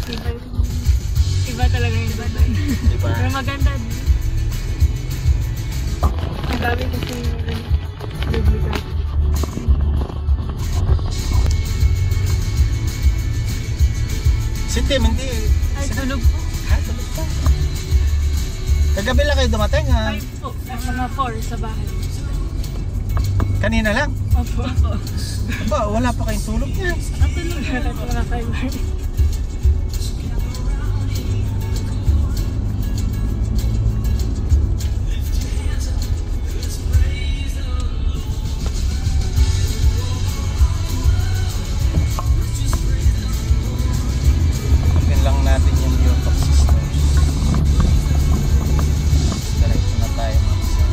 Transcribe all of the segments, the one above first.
Iba talaga yung Dubai. Diba? Pero maganda din. Ang dami kasi bibigay. Si Tim, hindi. Ay, tulog po. Ha? Tulog pa. Kagabi lang kayo dumating ha? 5 po. Mga 4 sa bahay. Kanina lang? Opo. Aba, wala pa kayong tulog yan. Tulog na mga 5. Lang natin yung Biotox systems. Diretso na tayo mag-isa.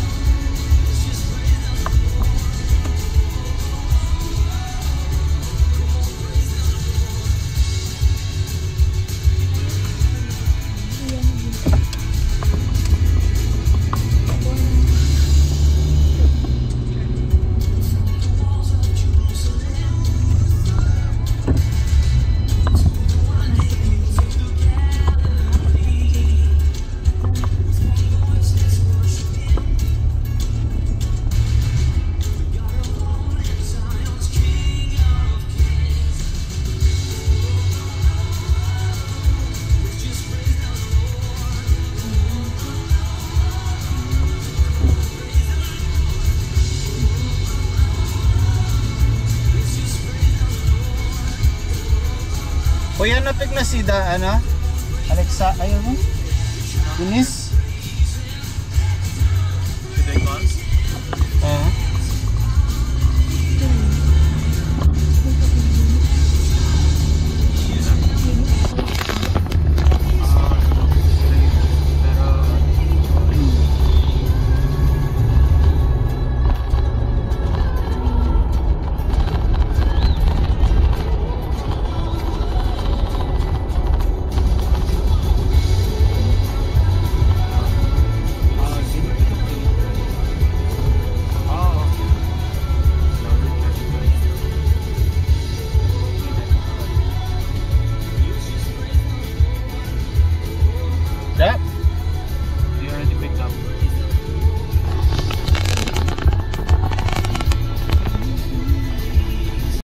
Kuya, napig na si ano? Alexa, ayaw mo? Inis? Should I call? Oo.